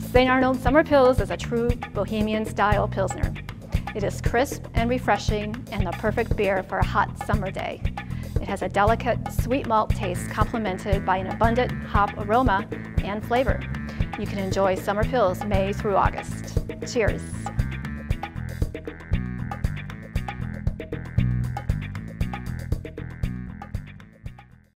St. Arnold Summer Pils is a true bohemian-style pilsner. It is crisp and refreshing and the perfect beer for a hot summer day. It has a delicate, sweet malt taste complemented by an abundant hop aroma and flavor. You can enjoy Summer Pils May through August. Cheers!